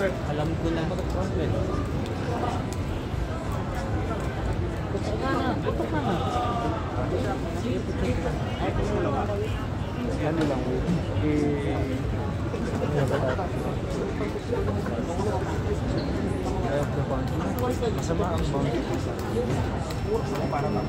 Alam ko na. Putok ka na. Ano lang, masama ang bang. Para lang.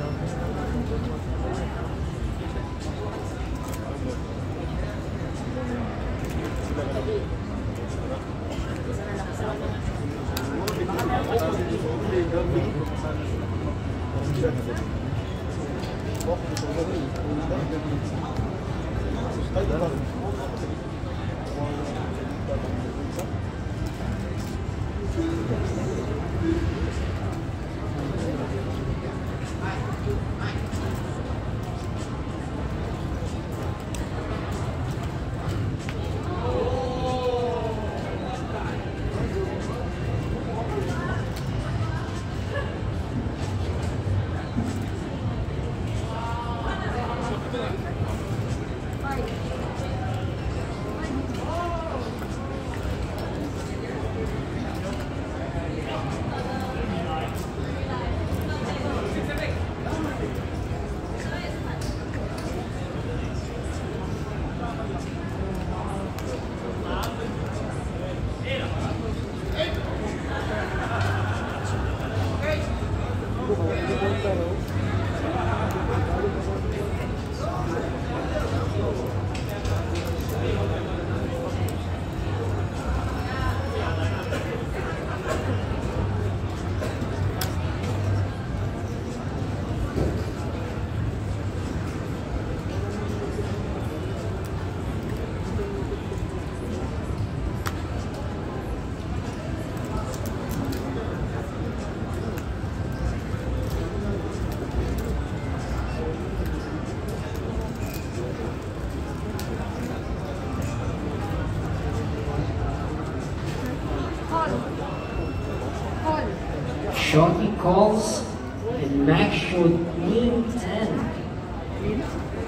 Shorty calls and Max showed Queen 10. Queen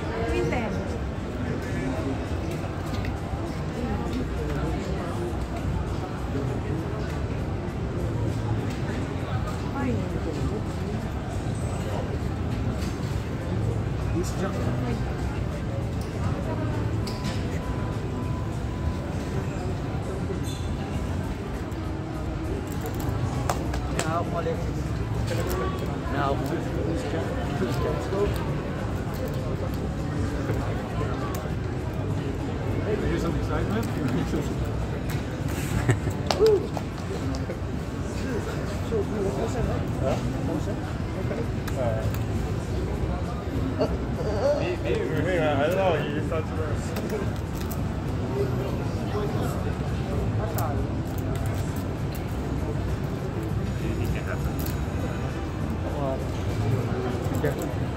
10. This jump. Now, who's John's Here's some excitement. I don't know, you just thought to rest. Yeah.